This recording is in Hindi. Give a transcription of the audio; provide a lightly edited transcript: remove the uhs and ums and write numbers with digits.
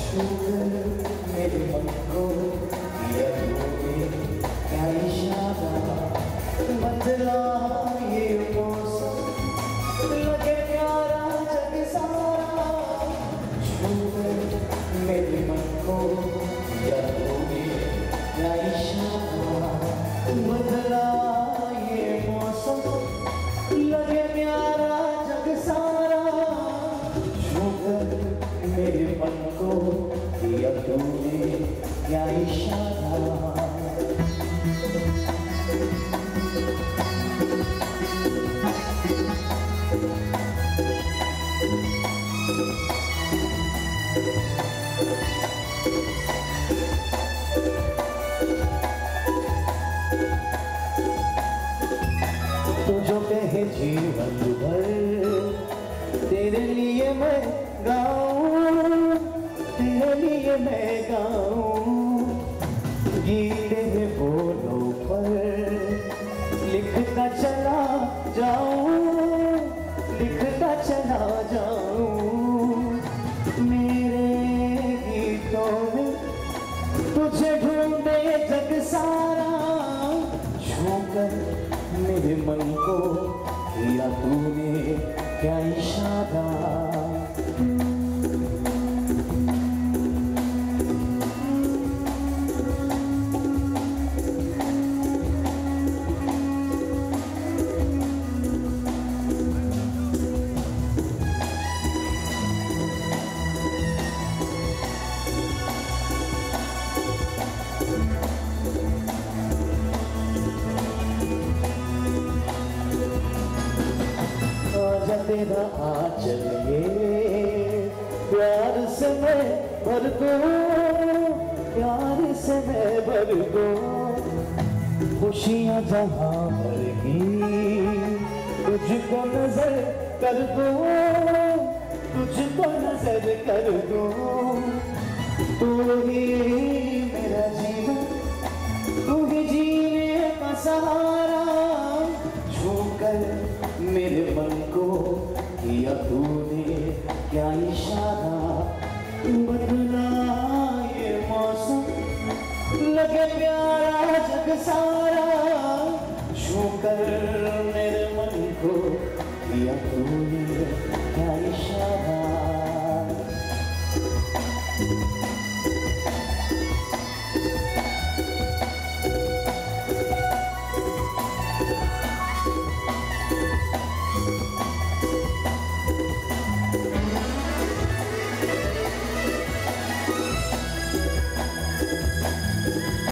मेरे मन को दिया तूने क्या इशारा, बदला ये मौसम लगे प्यारा जग सारा। मेरे मन को दिया तूने क्या इशारा, बदला ये मौसम लगे प्यारा जग सारा। मेरे मन को दिया तूने क्या इशारा। तो जो कहे जीवन भर तेरे लिए मैं गाऊं, तेरे लिए मैं गाऊं। गीते हैं बोलों पर लिखता चला जाऊं, लिखता चला जाऊं। मेरे गीतों में तुझे ढूंढे जग सारा। छूकर मेरे मन को किया तूने क्या इशारा। तेरा आंचल ये प्यार से मैं भर दूं, प्यार से मैं भर दूं। खुशियाँ जहाँ भर की तुझको नजर कर दूं, तुझको नजर कर दूं। तू ही मेरा जीवन, तू ही जीने का सहारा। छूकर मेरे मन को किया तूने क्या इशारा, बदला ये मौसम लगे प्यारा जग सारा। छूकर